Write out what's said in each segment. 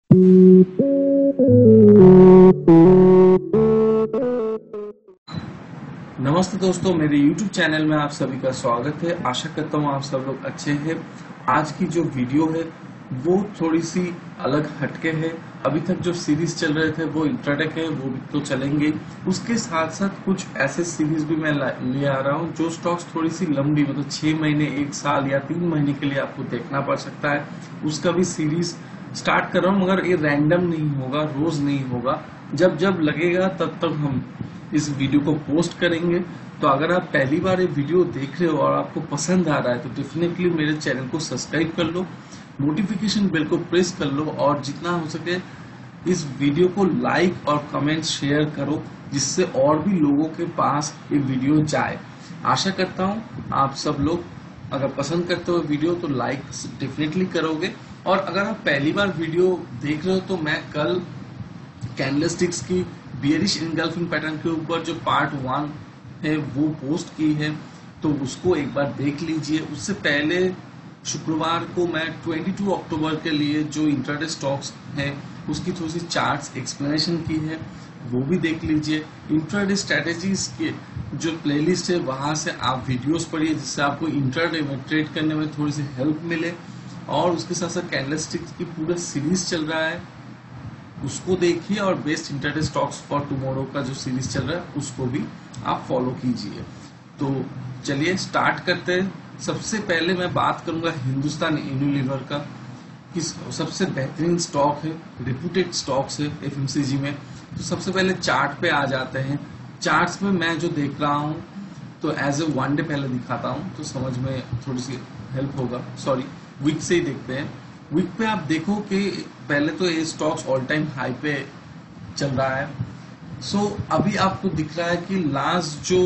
नमस्ते दोस्तों, मेरे YouTube चैनल में आप सभी का स्वागत है। आशा करता हूँ आप सब लोग अच्छे हैं। आज की जो वीडियो है वो थोड़ी सी अलग हटके है। अभी तक जो सीरीज चल रहे थे वो इंट्राडे है, वो भी तो चलेंगे। उसके साथ साथ कुछ ऐसे सीरीज भी मैं ले आ रहा हूँ जो स्टॉक्स थोड़ी सी लंबी, मतलब 6 महीने, 1 साल या 3 महीने के लिए आपको देखना पड़ सकता है। उसका भी सीरीज स्टार्ट कर रहा हूँ, मगर ये रैंडम नहीं होगा, रोज नहीं होगा। जब जब लगेगा तब तक हम इस वीडियो को पोस्ट करेंगे। तो अगर आप पहली बार ये वीडियो देख रहे हो और आपको पसंद आ रहा है तो डेफिनेटली मेरे चैनल को सब्सक्राइब कर लो, नोटिफिकेशन बेल को प्रेस कर लो और जितना हो सके इस वीडियो को लाइक और कमेंट शेयर करो, जिससे और भी लोगों के पास ये वीडियो जाए। आशा करता हूँ आप सब लोग अगर पसंद करते हो वीडियो तो लाइक डेफिनेटली करोगे। और अगर आप पहली बार वीडियो देख रहे हो तो मैं कल कैंडलस्टिक्स की बियरिश इनगल्फिंग पैटर्न के ऊपर जो पार्ट 1 है वो पोस्ट की है, तो उसको एक बार देख लीजिए। उससे पहले शुक्रवार को मैं 22 अक्टूबर के लिए जो इंट्राडे स्टॉक्स है उसकी थोड़ी सी चार्ट्स एक्सप्लेनेशन की है, वो भी देख लीजिए। इंट्राडे स्ट्रेटेजीज के जो प्लेलिस्ट है वहां से आप वीडियोस पढ़िए, जिससे आपको इंट्राडे में ट्रेड करने में थोड़ी सी हेल्प मिले। और उसके साथ साथ कैंडलस्टिक्स की पूरा सीरीज चल रहा है, उसको देखिए। और best intraday stocks for tomorrow का जो सीरीज चल रहा है उसको भी आप फॉलो कीजिए। तो चलिए स्टार्ट करते हैं। सबसे पहले मैं बात करूंगा हिंदुस्तान यूनिलीवर का, कि सबसे बेहतरीन स्टॉक है, रिप्यूटेड स्टॉक्स है एफएमसीजी में। तो सबसे पहले चार्ट पे आ जाते हैं। चार्ट्स में मैं जो देख रहा हूँ तो एज ए वन डे पहले दिखाता हूँ तो समझ में थोड़ी सी हेल्प होगा। सॉरी, वीक से ही देखते हैं। वीक पे आप देखो कि पहले तो ये स्टॉक्स ऑल टाइम हाई पे चल रहा है। सो अभी आपको दिख रहा है कि लास्ट जो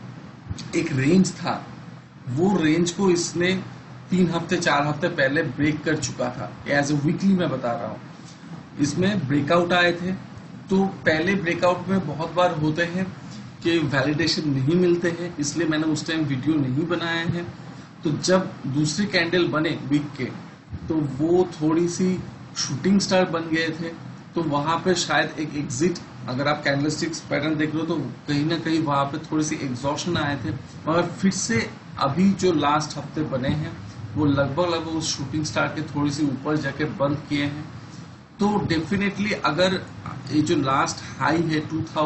एक रेंज था वो रेंज को इसने 3 हफ्ते 4 हफ्ते पहले ब्रेक कर चुका था। एज ए वीकली मैं बता रहा हूँ, इसमें ब्रेकआउट आए थे। तो पहले ब्रेकआउट में बहुत बार होते हैं कि वैलिडेशन नहीं मिलते हैं, इसलिए मैंने उस टाइम वीडियो नहीं बनाया है। तो जब दूसरे कैंडल बने वीक के तो वो थोड़ी सी शूटिंग स्टार बन गए थे, तो वहां पे शायद एक एग्जिट, अगर आप कैंडलस्टिक्स पैटर्न देख रहे हो तो कहीं ना कहीं वहां पे थोड़ी सी एग्जॉशन आए थे। मगर फिर से अभी जो लास्ट हफ्ते बने हैं वो लगभग उस शूटिंग स्टार के थोड़ी सी ऊपर जाके बंद किए हैं। तो डेफिनेटली अगर ये जो लास्ट हाई है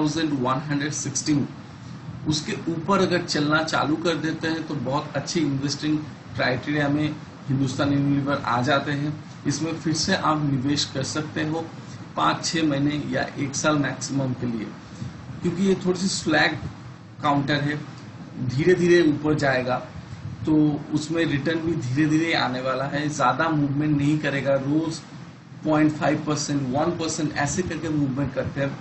2116 उसके ऊपर अगर चलना चालू कर देते हैं तो बहुत अच्छी इन्वेस्टिंग क्राइटेरिया में हिंदुस्तान यूनिलीवर आ जाते हैं। इसमें फिर से आप निवेश कर सकते हो 5-6 महीने या 1 साल मैक्सिमम के लिए, क्योंकि ये थोड़ी सी स्लैग काउंटर है, धीरे धीरे ऊपर जाएगा। तो उसमें रिटर्न भी धीरे धीरे आने वाला है, ज्यादा मूवमेंट नहीं करेगा। रोज 0.5%, 1% ऐसे करके मूवमेंट करते हैं।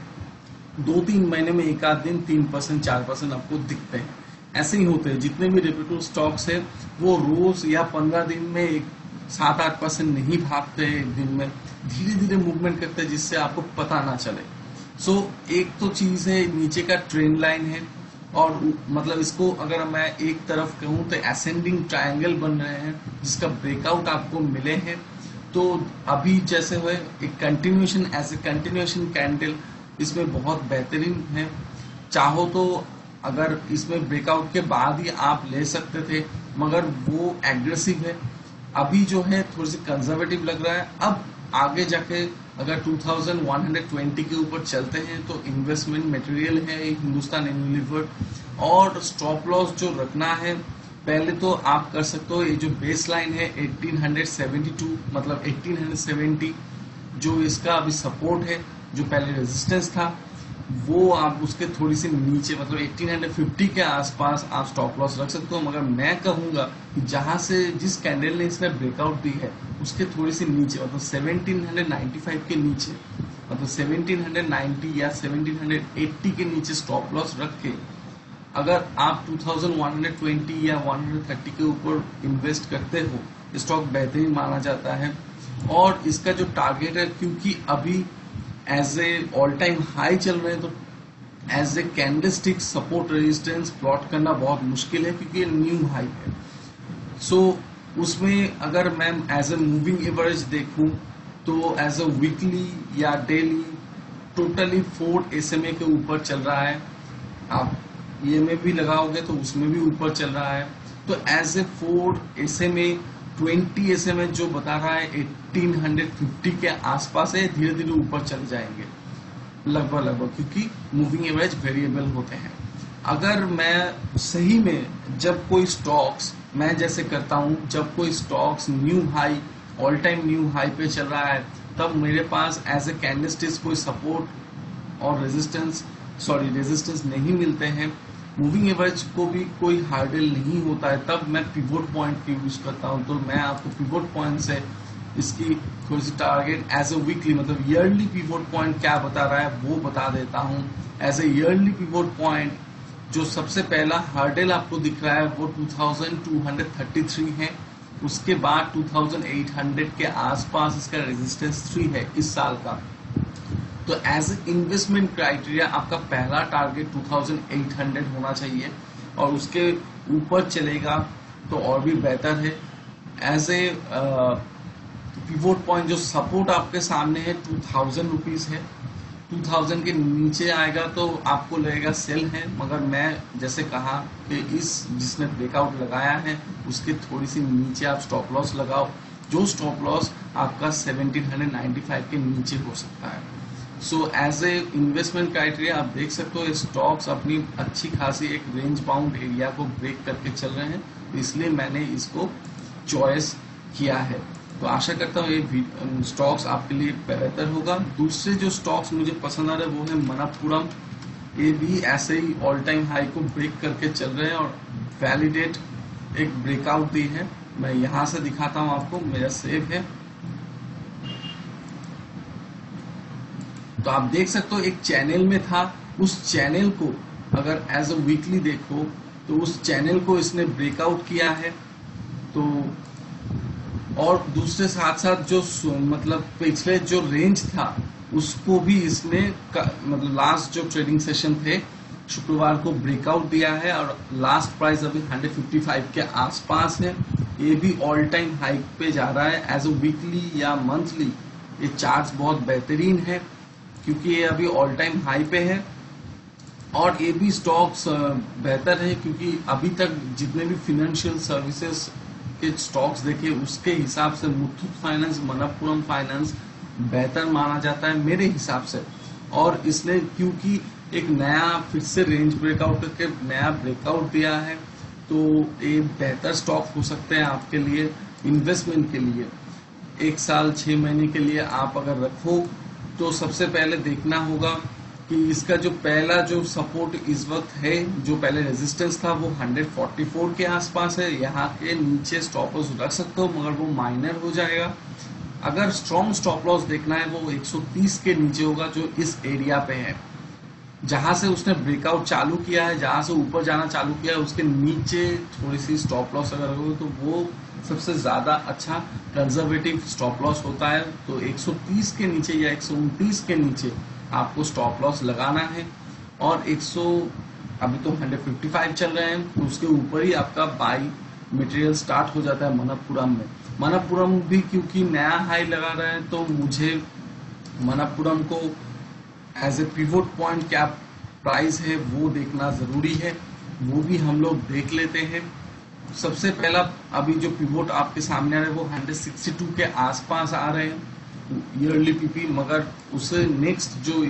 2-3 महीने में एक आध दिन 3%, 4% आपको दिखते हैं। ऐसे ही होते हैं जितने भी रेप्यूटेड स्टॉक्स है, वो रोज या 15 दिन में 7-8% नहीं भागते हैं, एक दिन में धीरे धीरे मूवमेंट करते हैं, जिससे आपको पता ना चले। सो एक तो चीज है, नीचे का ट्रेंड लाइन है, और मतलब इसको अगर मैं एक तरफ कहूँ तो असेंडिंग ट्रायंगल बन रहे हैं, जिसका ब्रेकआउट आपको मिले हैं। तो अभी जैसे हुए एक continuation, as a continuation candle इसमें बहुत बेहतरीन है। चाहो तो अगर इसमें ब्रेकआउट के बाद ही आप ले सकते थे, मगर वो एग्रेसिव है। अभी जो है थोड़ी सी कंजर्वेटिव लग रहा है। अब आगे जाके अगर 2120 के ऊपर चलते हैं तो इन्वेस्टमेंट मटेरियल है हिंदुस्तान यूनिलीवर। और स्टॉप लॉस जो रखना है, पहले तो आप कर सकते हो, ये जो बेस लाइन है 1872, मतलब 1870 जो इसका अभी सपोर्ट है, जो पहले रेजिस्टेंस था, वो आप उसके थोड़ी सी नीचे, मतलब 1850 के आसपास आप स्टॉप लॉस रख सकते हो। मगर मैं कहूंगा कि जहां से जिस कैंडल ने इसमें ब्रेकआउट दी है उसके थोड़ी सी नीचे, मतलब 1795 के नीचे, मतलब 1790 या 1780 के नीचे स्टॉप लॉस रख के अगर आप 2120 या 130 के ऊपर इन्वेस्ट करते हो, स्टॉक बेहतरीन माना जाता है। और इसका जो टारगेट है, क्योंकि अभी as a all time high चल रहे हैं, तो as a candlestick support resistance plot करना बहुत मुश्किल है, क्योंकि ये न्यू हाई है। सो उसमें अगर मैं एज ए मूविंग एवरेज देखूं तो एज अ वीकली या डेली टोटली 4 SMA के ऊपर चल रहा है। आप ये में भी लगाओगे तो उसमें भी ऊपर चल रहा है। तो एज ए 4 SMA 20 SMA जो बता रहा है 1850 के आसपास है, धीरे धीरे ऊपर चल जाएंगे लगभग, क्योंकि मूविंग एवरेज वेरिएबल होते हैं। अगर मैं सही में जब कोई स्टॉक्स मैं जैसे करता हूं, जब कोई stocks new high all time new high पे चल रहा है, तब मेरे पास एज ए कैंडलस्टिक्स कोई सपोर्ट और रेजिस्टेंस नहीं मिलते हैं, मूविंग एवरेज को भी कोई हार्डल नहीं होता है, तब मैं पिवोट पॉइंट की यूज करता हूं। तो मैं आपको पिवोट पॉइंट से इसकी थोड़ी सी टारगेट एज ए वीकली मतलब ईयरली पिवोट पॉइंट क्या बता रहा है वो बता देता हूं। As a yearly pivot point जो सबसे पहला हार्डल आपको दिख रहा है वो 2233 है, उसके बाद 2800 के आसपास इसका रेजिस्टेंस 3 है इस साल का। तो एज ए इन्वेस्टमेंट क्राइटेरिया आपका पहला टारगेट 2800 होना चाहिए, और उसके ऊपर चलेगा तो और भी बेहतर है। एज ए पिवोट पॉइंट जो सपोर्ट आपके सामने है 2000 रुपीज है, 2000 के नीचे आएगा तो आपको लगेगा सेल है, मगर मैं जैसे कहा कि इस जिसने ब्रेकआउट लगाया है उसके थोड़ी सी नीचे आप स्टॉप लॉस लगाओ, जो स्टॉप लॉस आपका 1795 के नीचे हो सकता है। So as a investment criteria आप देख सकते हो स्टॉक्स अपनी अच्छी खासी एक रेंज बाउंड एरिया को ब्रेक करके चल रहे हैं, तो इसलिए मैंने इसको चॉइस किया है। तो आशा करता हूँ ये स्टॉक्स आपके लिए बेहतर होगा। दूसरे जो स्टॉक्स मुझे पसंद आ रहे हैं वो है मनप्पुरम, ये भी ऐसे ही ऑल टाइम हाई को ब्रेक करके चल रहे हैं और वैलिडेट एक ब्रेकआउट दी है। मैं यहां से दिखाता हूं आपको, मेरा सेव है तो आप देख सकते हो एक चैनल में था, उस चैनल को अगर एज अ वीकली देखो तो उस चैनल को इसने ब्रेकआउट किया है। तो और दूसरे साथ साथ जो मतलब पिछले जो रेंज था उसको भी इसने मतलब लास्ट जो ट्रेडिंग सेशन थे शुक्रवार को ब्रेकआउट दिया है, और लास्ट प्राइस अभी 155 के आसपास है। ये भी ऑल टाइम हाई पे जा रहा है। एज अ वीकली या मंथली ये चार्ट बहुत बेहतरीन है, क्योंकि ये अभी ऑल टाइम हाई पे है। और ये भी स्टॉक्स बेहतर है क्योंकि अभी तक जितने भी फाइनेंशियल सर्विसेज के स्टॉक्स देखे उसके हिसाब से मुथूट फाइनेंस, मनप्पुरम फाइनेंस बेहतर माना जाता है मेरे हिसाब से। और इसने क्योंकि एक नया फिर से रेंज ब्रेकआउट करके नया ब्रेकआउट दिया है, तो ये बेहतर स्टॉक हो सकते हैं आपके लिए इन्वेस्टमेंट के लिए। 1 साल 6 महीने के लिए आप अगर रखो तो सबसे पहले देखना होगा कि इसका जो पहला जो सपोर्ट इस वक्त है, जो पहले रेजिस्टेंस था वो 144 के आसपास है। यहाँ के नीचे स्टॉप लॉस रख सकते हो, मगर वो माइनर हो जाएगा। अगर स्ट्रॉन्ग स्टॉप लॉस देखना है वो 130 के नीचे होगा, जो इस एरिया पे है जहां से उसने ब्रेकआउट चालू किया है, जहां से ऊपर जाना चालू किया है उसके नीचे थोड़ी सी स्टॉप लॉस अगर रखोगे तो वो सबसे ज्यादा अच्छा कंजर्वेटिव स्टॉप लॉस होता है। तो 130 के नीचे या 129 के नीचे आपको स्टॉप लॉस लगाना है, और अभी तो 155 चल रहे हैं, तो उसके ऊपर ही आपका बाई मटेरियल स्टार्ट हो जाता है मनप्पुरम में। मनप्पुरम भी क्योंकि नया हाई लगा रहा है, तो मुझे मनप्पुरम को एज ए पिवोट पॉइंट क्या प्राइस है वो देखना जरूरी है, वो भी हम लोग देख लेते हैं। सबसे पहला अभी जो पिवोट आपके सामने आ रहे हैं वो 162 के आसपास आ रहे हैं ईयरली पीपी, मगर उससे नेक्स्ट जो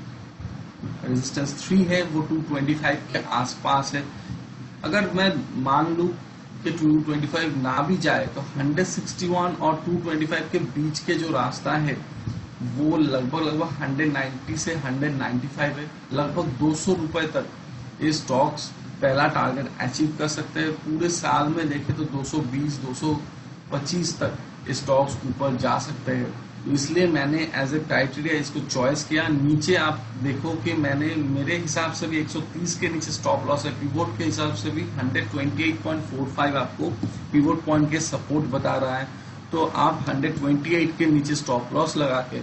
रेजिस्टेंस 3 है वो 225 के आसपास है। अगर मैं मान लूं कि 225 ना भी जाए तो 161 और 225 के बीच के जो रास्ता है वो लगभग 190 से 195 है। लगभग 200 रुपए तक ये स्टॉक्स पहला टारगेट अचीव कर सकते हैं। पूरे साल में देखें तो 220 225 तक स्टॉक्स ऊपर जा सकते हैं। तो इसलिए मैंने एज ए क्राइटेरिया इसको चॉइस किया। नीचे आप देखो कि मैंने मेरे हिसाब से भी 130 के नीचे स्टॉप लॉस है, पिवोट के हिसाब से भी 128.45 आपको पिवोट पॉइंट के सपोर्ट बता रहा है। तो आप 128 के नीचे स्टॉप लॉस लगा के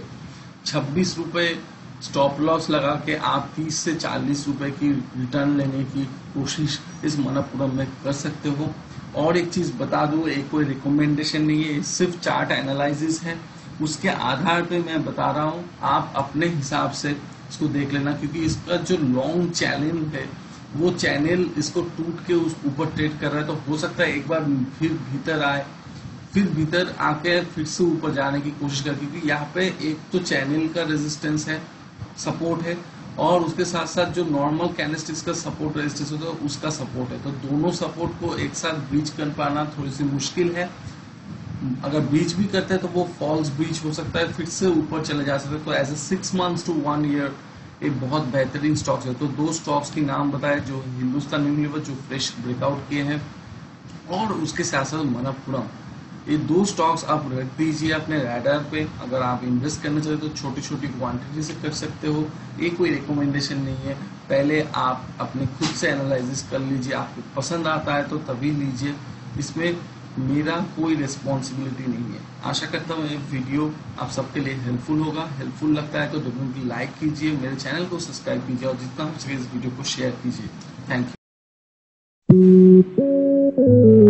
26 रुपए स्टॉप लॉस लगा के आप 30 से 40 रुपए की रिटर्न लेने की कोशिश इस मनप्पुरम में कर सकते हो। और एक चीज बता दूं, एक कोई रिकमेंडेशन नहीं है, सिर्फ चार्ट एनालिसिस है। उसके आधार पे मैं बता रहा हूँ, आप अपने हिसाब से इसको देख लेना, क्योंकि इसका जो लॉन्ग चैनल है वो चैनल इसको टूट के उस ऊपर ट्रेड कर रहा है, तो हो सकता है एक बार फिर भीतर आए, फिर भीतर आके फिर से ऊपर जाने की कोशिश कर, क्योंकि यहाँ पे एक तो चैनल का रेजिस्टेंस है, सपोर्ट है, और उसके साथ साथ जो नॉर्मल कैंडलस्टिक्स का सपोर्ट रेजिस्टेंस होता है उसका सपोर्ट है। तो दोनों सपोर्ट को एक साथ ब्रीच कर पाना थोड़ी सी मुश्किल है। अगर ब्रीच भी करते हैं तो वो फॉल्स ब्रीच हो सकता है, फिर से ऊपर चले जा सकते हैं। तो as a 6 months to 1 year एक बहुत बेहतरीन स्टॉक्स है। तो दो स्टॉक्स की नाम बताए, जो हिंदुस्तान यूनिलीवर जो फ्रेश ब्रेकआउट किए हैं, और उसके साथ साथ मनप्पुरम। ये दो स्टॉक्स आप रख दीजिए अपने रैडार पे। अगर आप इन्वेस्ट करना चाहते हो तो छोटी छोटी क्वांटिटी से कर सकते हो, ये कोई रिकमेंडेशन नहीं है। पहले आप अपने खुद से एनालिसिस कर लीजिए, आपको पसंद आता है तो तभी लीजिए, इसमें मेरा कोई रिस्पॉन्सिबिलिटी नहीं है। आशा करता हूँ ये वीडियो आप सबके लिए हेल्पफुल होगा। हेल्पफुल लगता है तो डेफिनेटली लाइक कीजिए, मेरे चैनल को सब्सक्राइब कीजिए, और जितना हो सके इस वीडियो को शेयर कीजिए। Thank you.